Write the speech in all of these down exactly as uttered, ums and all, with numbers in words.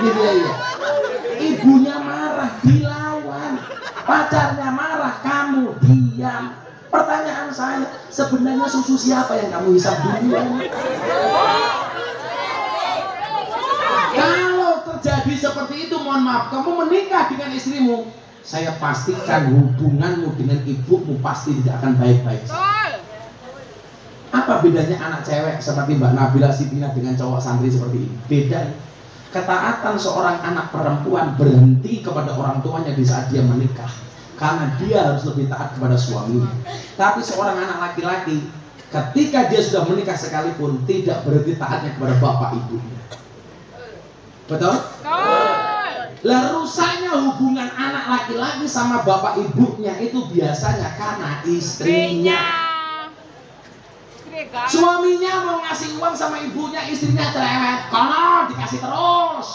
Gitu ya, ya. Ibunya marah, dilawan. Pacarnya marah, kamu diam. Pertanyaan saya, sebenarnya susu siapa yang kamu hisap duluan? Kalau terjadi seperti itu, mohon maaf, kamu menikah dengan istrimu, saya pastikan hubunganmu dengan ibumu pasti tidak akan baik-baik saja. Apa bedanya anak cewek seperti Mbak Nabila Sipina dengan cowok santri seperti ini? Beda. Ketaatan seorang anak perempuan berhenti kepada orang tuanya di saat dia menikah, karena dia harus lebih taat kepada suaminya. Tapi seorang anak laki-laki ketika dia sudah menikah sekalipun tidak berhenti taatnya kepada bapak ibunya. Betul? Lah rusaknya hubungan anak laki-laki sama bapak ibunya itu biasanya karena istrinya. Suaminya mau ngasih uang sama ibunya, istrinya cerewet, kono dikasih terus.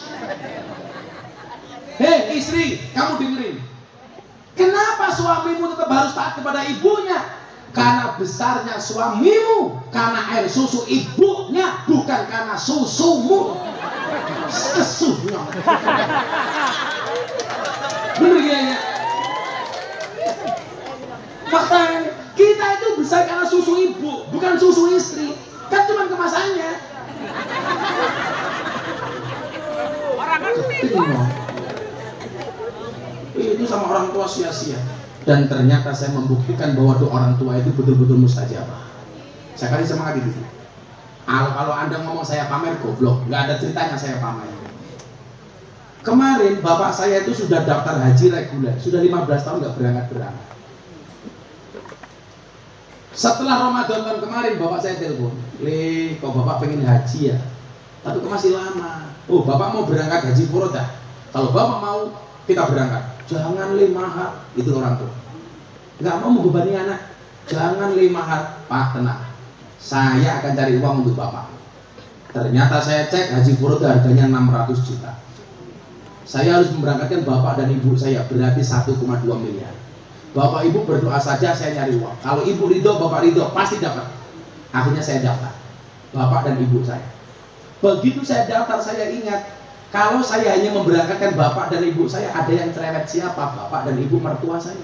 Hei istri, kamu dengerin. Kenapa suamimu tetap harus taat kepada ibunya? Karena besarnya suamimu karena air susu ibunya, bukan karena susumu. Kesunya. Bener ya? Fakta kita itu besar karena susu ibu, bukan susu istri. Kan cuma kemasannya. Orang ngerti. Itu sama orang tua sia-sia. Dan ternyata saya membuktikan bahwa doa orang tua itu betul-betul mustajabah. Saya kasih semangat itu. Kalau Anda ngomong saya pamer, goblok. Nggak ada ceritanya saya pamer. Kemarin bapak saya itu sudah daftar haji reguler, sudah lima belas tahun nggak berangkat-berangkat. Setelah Ramadan tahun kemarin bapak saya telepon, "Le, kok bapak pengen haji ya? Tapi kok masih lama. Oh, bapak mau berangkat haji furodah. Kalau bapak mau, kita berangkat. Jangan le mahal." Itu orang tua. Nggak mau membebani anak. Jangan le mahal. Pak, tenang. Saya akan cari uang untuk bapak. Ternyata saya cek haji furodah harganya enam ratus juta. Saya harus memberangkatkan bapak dan ibu saya, berarti satu koma dua miliar. Bapak ibu berdoa saja, saya nyari uang. Kalau ibu ridho, bapak ridho, pasti dapat. Akhirnya saya daftar, bapak dan ibu saya. Begitu saya daftar, saya ingat, kalau saya hanya memberangkatkan bapak dan ibu saya, ada yang cerewet. Siapa? Bapak dan ibu mertua saya.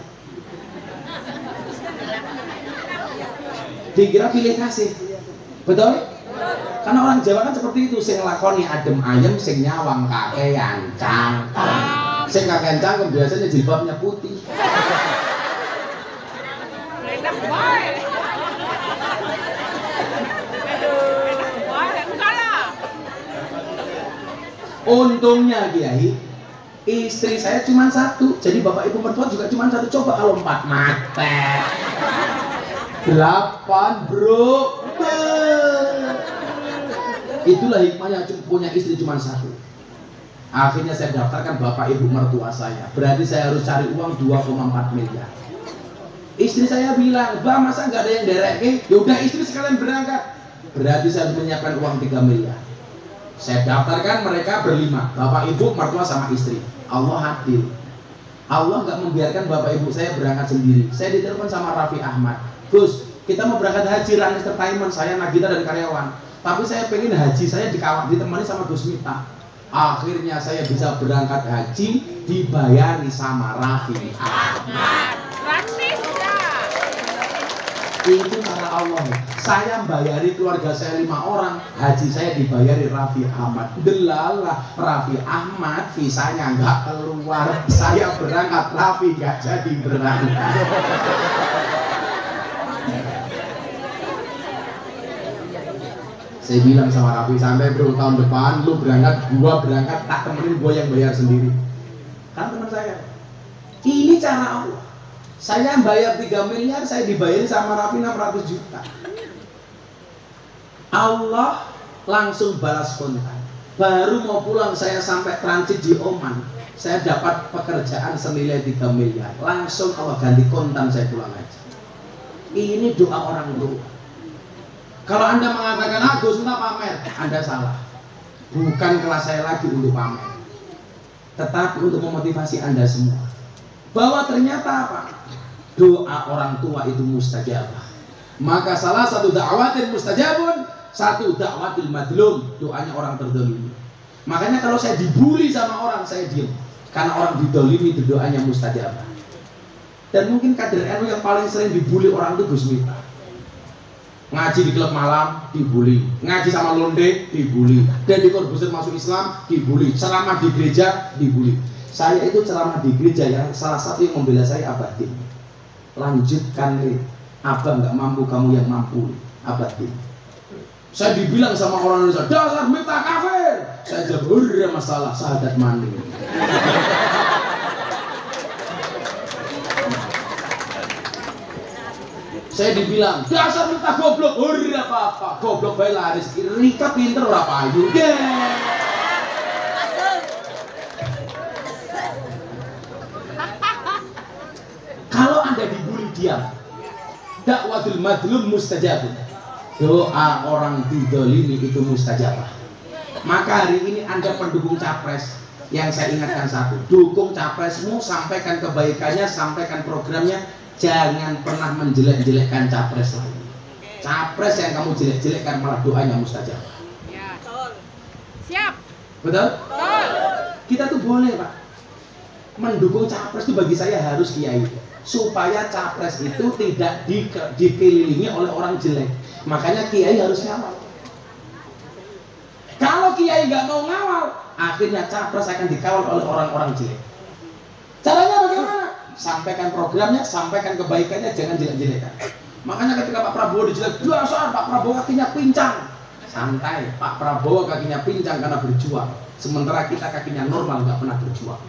Dikira pilih kasih. Betul? Karena orang Jawa kan seperti itu, sing lakoni adem ayem, sing nyawang kakean cangkem. Sing kakean cangkem biasanya jilbabnya putih. Untungnya Kiai, istri saya cuma satu, jadi bapak ibu mertua juga cuma satu. Coba kalau empat mata, delapan bro. Itulah hikmahnya punya istri cuma satu. Akhirnya saya daftarkan bapak ibu mertua saya. Berarti saya harus cari uang dua koma empat miliar. Istri saya bilang, "Bah, masa nggak ada yang derek? Yaudah istri sekalian berangkat." Berarti saya harus menyiapkan uang tiga miliar. Saya daftarkan mereka berlima, bapak ibu mertua sama istri. Allah adil. Allah nggak membiarkan bapak ibu saya berangkat sendiri. Saya ditelepon sama Raffi Ahmad, "Gus, kita mau berangkat haji Run Entertainment, saya Nagita dan karyawan. Tapi saya pengen haji saya dikawal, ditemani sama Gus Miftah." Akhirnya saya bisa berangkat haji dibayari sama Raffi Ahmad. Itu cara Allah. Saya bayari keluarga saya lima orang, haji saya dibayari Raffi Ahmad. Delalah Raffi Ahmad visanya nggak keluar, saya berangkat, Raffi nggak jadi berangkat. Saya bilang sama Raffi, "Santai bro, tahun depan lu berangkat, gua berangkat, tak temenin, gua yang bayar sendiri." Kan teman saya. Ini cara Allah. Saya bayar tiga miliar, saya dibayar sama Raffi enam ratus juta. Allah langsung balas kontan. Baru mau pulang saya sampai transit di Oman, saya dapat pekerjaan senilai tiga miliar. Langsung Allah ganti kontan, saya pulang aja. Ini doa orang tua. Kalau Anda mengatakan, "Agus, entah pamer," Anda salah. Bukan kelas saya lagi untuk pamer, tetapi untuk memotivasi Anda semua bahwa ternyata apa? Doa orang tua itu mustajabah. Maka salah satu dakwatin mustajabun, satu dakwatil madlum, doanya orang terdolimi. Makanya kalau saya dibully sama orang, saya diem. Karena orang didolimi berdoanya mustajabah. Dan mungkin kader N U yang paling sering dibully orang itu Gus Miftah. Ngaji di klub malam dibully, ngaji sama londe dibully, dan di Corbuzier masuk Islam dibully, ceramah di gereja dibully. Saya itu ceramah di gereja yang salah satu yang membela saya Abadin. Lanjutkan nih, abang nggak mampu, kamu yang mampu, Abadin. Saya dibilang sama orang Indonesia, dasar Miftah kafir. Saya jawab, udah masalah, sahadat maning. Saya dibilang, dasar Miftah goblok, udah apa-apa, goblok baik laris, Rika pinter ora payu. Kalau Anda dibully diam. Dakwatul madlum mustajabun. Doa orang didolimi itu mustajabah. Maka hari ini Anda pendukung capres, yang saya ingatkan satu, dukung capresmu, sampaikan kebaikannya, sampaikan programnya, jangan pernah menjelek-jelekkan capres lain. Capres yang kamu jelek-jelekkan malah doanya mustajabah. Ya, betul. Siap. Betul? Betul. Kita tuh boleh, Pak, mendukung capres itu bagi saya harus kiai, supaya capres itu tidak di, dikelilingi oleh orang jelek. Makanya kiai harus ngawal. Kalau kiai nggak mau ngawal, akhirnya capres akan dikawal oleh orang-orang jelek. Caranya bagaimana? Sampaikan programnya, sampaikan kebaikannya, jangan jelek-jelekan. Makanya ketika Pak Prabowo dijelek, dasar Pak Prabowo kakinya pincang. Santai, Pak Prabowo kakinya pincang karena berjuang. Sementara kita kakinya normal, nggak pernah berjuang.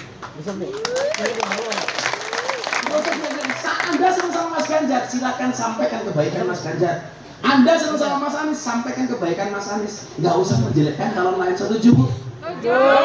Anda senang sama Mas Ganjar, silakan sampaikan kebaikan Mas Ganjar. Anda senang sama Mas Anies, sampaikan kebaikan Mas Anies. Nggak usah menjelekkan calon lain. Setuju, Bu? Setuju.